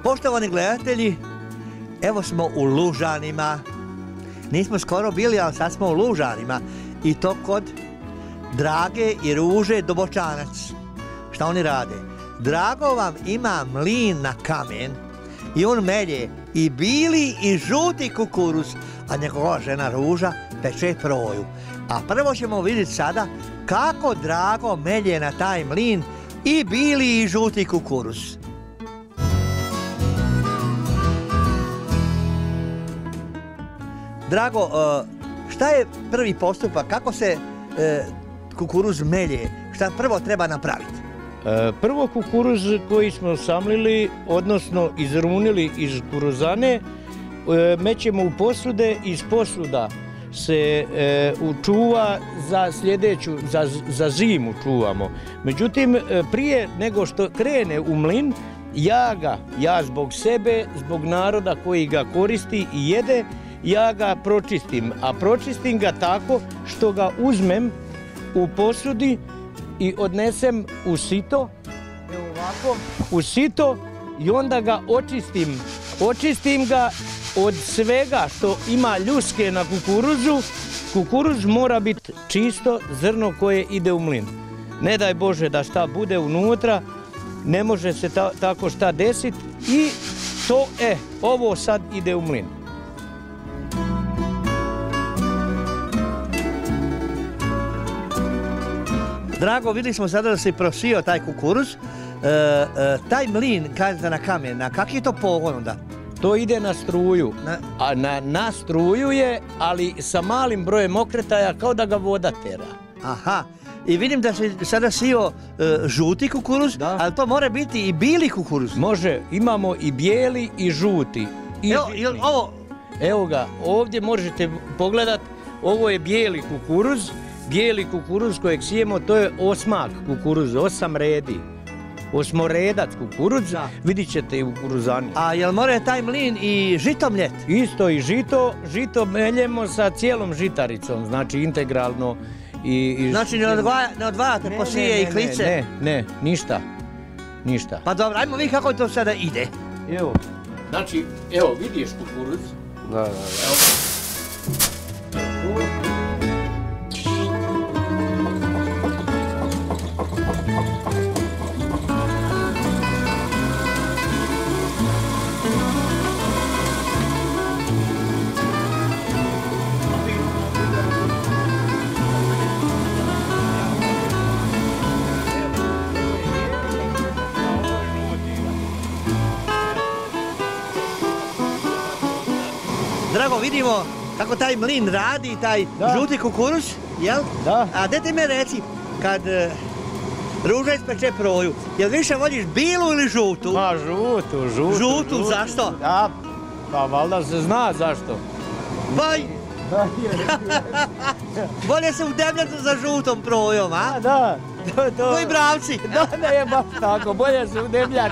Poštovani gledatelji, evo smo u Lužanima. Nismo skoro bili, ali sad smo u Lužanima. I to kod Drage i Ruže Dobočanac. Šta oni rade? Drago vam ima mlin na kamen i on melje i bili i žuti kukuruz, a njegova žena Ruža peče proju. A prvo ćemo vidjeti sada kako Drago melje na taj mlin i bili i žuti kukuruz. Drago, šta je prvi postupak? Kako se kukuruz melje? Šta prvo treba napraviti? Prvo kukuruz koji smo samlili, odnosno izrunili iz kukuruzane, mećemo u posude, iz posuda se čuva za sljedeću, za zimu čuvamo. Međutim, prije nego što krene u mlin, ja zbog sebe, zbog naroda koji ga koristi i jede, ja ga pročistim, a pročistim ga tako što ga uzmem u posudi i odnesem u sito, evo ovako, u sito i onda ga očistim. Očistim ga od svega što ima ljuske na kukuruzu. Kukuruz mora biti čisto zrno koje ide u mlin. Ne daj Bože da šta bude unutra, ne može se tako šta desiti i to, ovo sad ide u mlin. Drago, vidjeli smo sada da se prosio taj kukuruz. Taj mlin, kažete na kamen, na kak je to pogon onda? To ide na struju, a na struju je, ali sa malim brojem okretaja kao da ga voda tera. Aha, i vidim da se sada sio žuti kukuruz, ali to mora biti i bili kukuruz. Može, imamo i bijeli i žuti. Evo ga, ovdje možete pogledat, ovo je bijeli kukuruz. Bijeli kukuruz kojeg sijemo, to je osmak kukuruz, 8 redi. Osmoredac kukuruz, vidit ćete i u kukuruzani. A jel mora taj mlin i žito mljet? Isto i žito meljemo sa cijelom žitaricom, znači integralno. Znači ne odvajate posije i klice? Ne, ništa. Pa dobro, ajmo vidjeti kako to sada ide. Evo, znači, evo vidiš kukuruz. Da. Drago, vidimo kako taj mlin radi, taj žuti kukuruz, jel? Da. A gdje ti me reci, kad Ruža ispeče proju, jel više voliš bilu ili žutu? Ma žutu. Žutu, zašto? Da, pa valjda se zna zašto. Baj! Bolje se udebljati za žutom projom, a? Da. Koji bravci? Da je baš tako, bolje se udebljati.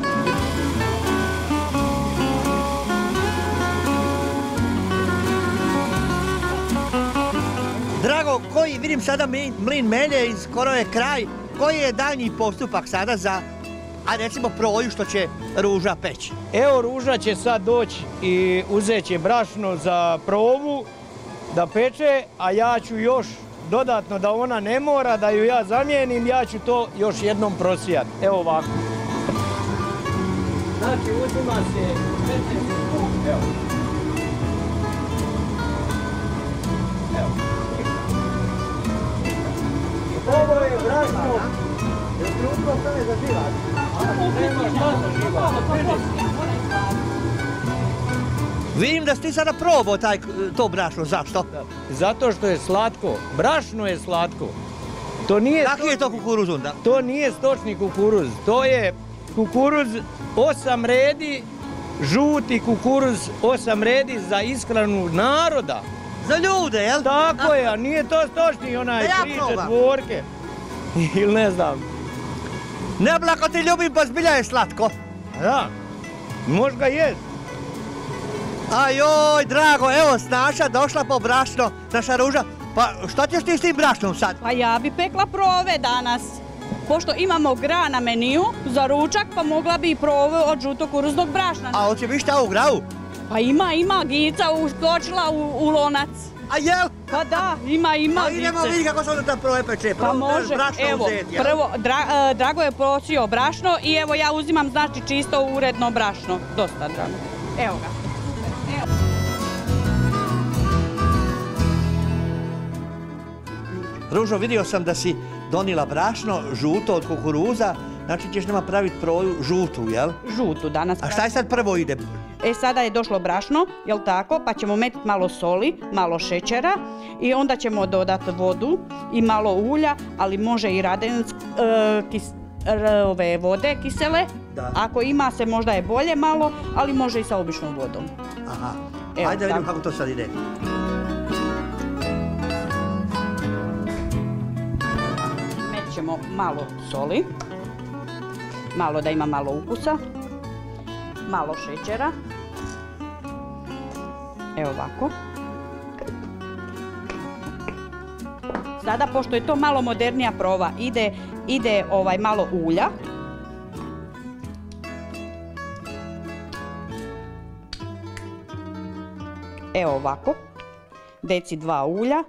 Drago, koji, vidim sada mlin melje i skoro je kraj, koji je daljnji postupak sada za, a recimo proju što će Ruža peći? Evo Ruža će sad doći i uzet će brašno za provu da peče, a ja ću još dodatno da ona ne mora, da ju ja zamijenim, ja ću to još jednom prosijati. Evo ovako. Znači uzima se, evo. Ovo je brašno. Jel trudno stane za živac? Vidim da si ti sada probao to brašno, zašto? Zato što je slatko. Brašno je slatko. Kaki je to kukuruz onda? To nije stočni kukuruz. To je kukuruz 8 redi, žuti kukuruz 8 redi za ishranu naroda. Za ljude, jel? Tako je, a nije to stočni onaj križe, dvorke. Ili ne znam. Ne blako ti ljubim, pa zbilja je slatko. Da, možda jest. Ajoj, Drago, evo Snaša došla po brašno, naša Ruža. Pa šta ćeš ti s tim brašnom sad? Pa ja bi pekla prove danas. pošto imamo gra na meniju za ručak, pa mogla bi i probu od žutog kuruznog brašna. A hoće biti šta u gravu? Pa ima, Gica uskočila u lonac. A jel? Pa da, ima A idemo Gice. vidjeti kako se onda ta proje peče. Pa može, evo, prvo, Drago je prosio brašno i evo ja uzimam, znači, čisto uredno brašno. Dosta, Drago. Evo ga. Ružo, vidio sam da si donila brašno žuto od kukuruza, znači ćeš nama praviti proju žutu, jel? Žutu danas. A šta je sad prvo ide? Sada je došlo brašno, jel tako, pa ćemo metiti malo soli, malo šećera i onda ćemo dodati vodu i malo ulja, ali može i vode kisele. Da. Ako ima se možda je bolje malo, ali može i sa običnom vodom. Aha, Evo, ajde vidimo tako. kako to sad ide. Metit ćemo malo soli, malo da ima malo ukusa, malo šećera. Evo ovako. Sada, pošto je to malo modernija prova, ide malo ulja. Evo ovako. Deci 2 ulja.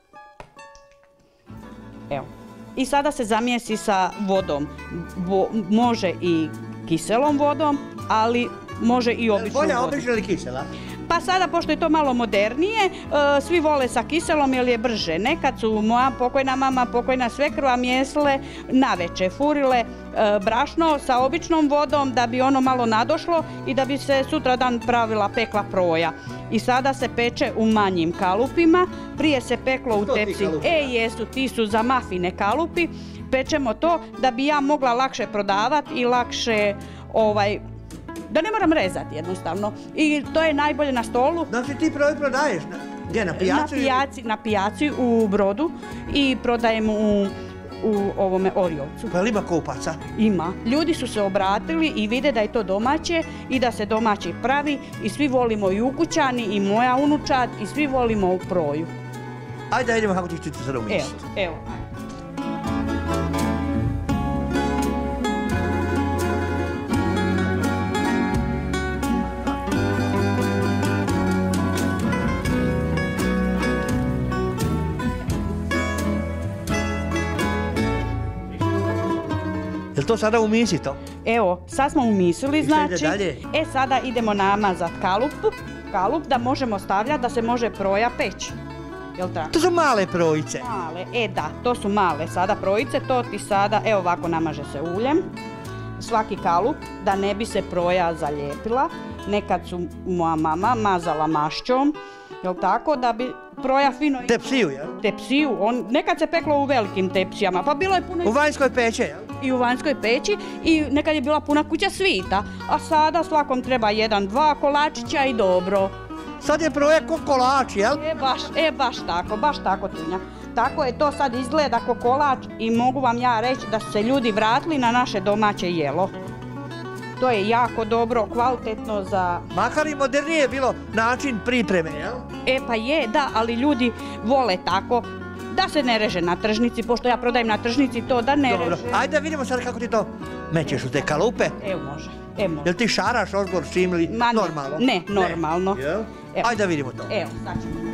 Evo. I sada se zamijesi sa vodom. Može i kiselom vodom, ali može i običnom Bolja vodom. obična ili kisela? Pa sada, pošto je to malo modernije, svi vole sa kiselom jer je brže. Nekad su moja pokojna mama, pokojna svekrva mjesle naveče, furile brašno sa običnom vodom da bi ono malo nadošlo i da bi se sutradan pravila pekla proja. I sada se peče u manjim kalupima, prije se peklo u tepsi. Jesu, ti su za mafine kalupi. Pečemo to da bi ja mogla lakše prodavati i lakše da ne moram rezati jednostavno. I to je najbolje na stolu. Znači ti proje prodaješ? Gdje, na pijacu? Na pijaci u Brodu i prodajem u ovome Orjovcu. Pa li ima kupaca? Ima. Ljudi su se obratili i vide da je to domaće i da se domaće pravi i svi volimo i ukućani i moja unučad i svi volimo u proju. Ajde da vidimo kako ćeš ti to sad umisliti. Evo. Jel to sada umisi to? Evo, sad smo umislili, znači. ide dalje? Sada idemo namazati kalup da možemo stavljati da se može proja peći. Jel tako? To su male projice. Male, da, to su male sada projice, to ti sada, evo ovako namaže se uljem. Svaki kalup, da ne bi se proja zalijepila. Nekad su moja mama mazala mašćom, jel tako, da bi proja fino... Tepsiju, jel? Tepsiju, nekad se peklo u velikim tepsijama, pa bilo je puno... U vanjskoj peće, jel? I u vanjskoj peći i nekad je bila puna kuća svita, a sada svakom treba 1-2 kolačića i dobro. Sad je proje ko kolač, jel? Baš tako, Tunja. Tako je to sad izgleda ko kolač i mogu vam ja reći da su se ljudi vratili na naše domaće jelo. To je jako dobro, kvalitetno za... Makar i modernije je bilo način pripreme, jel? Pa je, da, ali ljudi vole tako da se ne reže na tržnici, pošto ja prodajem na tržnici to da ne reže. Ajde da vidimo sad kako ti to mećeš u te kalupe. Evo može. Jel ti šaraš ozgor s čim ili normalno? Ne, normalno. Jel? Ajde da vidimo to. Evo, sad ćemo.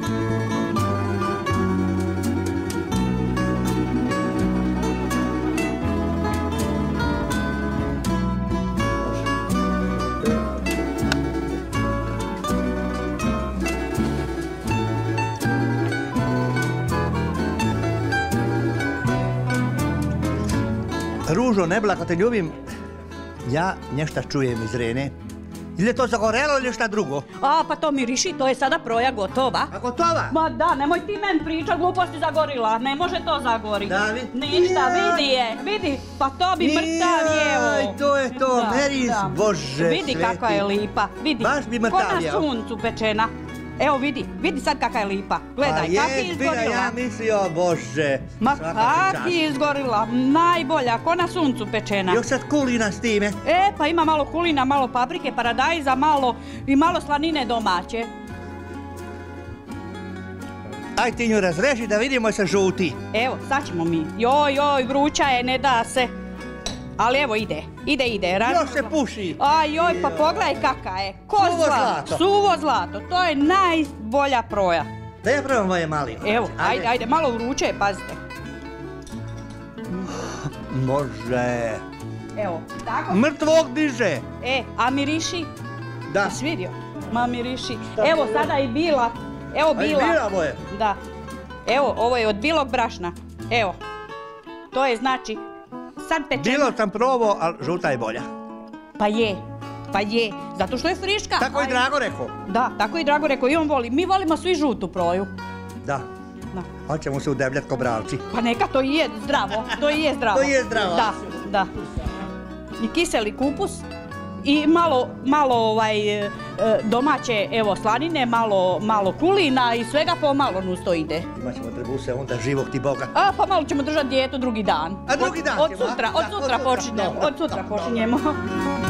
Ružo, nebla, ako te ljubim, ja nešto čujem iz Rene. Ili je to zagorelo ili šta drugo? Pa to miriši, to je sada proja gotova. A gotova? Ma da, nemoj ti men pričat, gluposti zagorila, ne može to zagori. Da, ništa, vidi, pa to bi mrtavjevo. To je to, miris, Bože sveti. Vidi kakva je lipa, vidi, baš bi mrtavjevo. Ko na suncu pečena. Evo vidi sad kakva je lipa, gledaj, kak je izgorila. Ja mislio, Bože. Ma kak je izgorila, najbolja, ko na suncu pečena. Još sad kulina s time. Pa ima malo kulina, malo paprike, paradajza, i malo slanine domaće. Aj ti nju razreži da vidimo se žuti. Evo, sad ćemo mi. Joj, vruća je, ne da se. Ali evo ide. Još se puši. Ajoj, pa pogledaj kaka je. Suvo zlato. Suvo zlato, to je najbolja proja. Da ja probam moje mali. Evo, ajde, malo vruće je, pazite. Može. Evo, tako. Mrtvog diže. A miriši? Da. Jesi vidio? Ma miriši. Evo sada i bila. Evo bila. Bila boje. Da. Evo, ovo je od bilog brašna. Evo. To je znači, sad pečemo. Bilo sam probao, ali žuta je bolja. Pa je. Zato što je friška. Tako i Drago rekao. Da, tako i Drago rekao. I on voli. Mi volimo svi žutu proju. Da. Hoćemo se udebljati ko bravci. Pa neka, to i je zdravo. To i je zdravo. To je zdravo. Da. I kiseli kupus. I malo domaće, evo, slanine, malo kulina i svega pomalo nus to ide. Imaćemo trebuse, onda živog ti Boga. Pa malo ćemo držati dijetu drugi dan. A drugi dan ćemo, Od sutra počinjemo.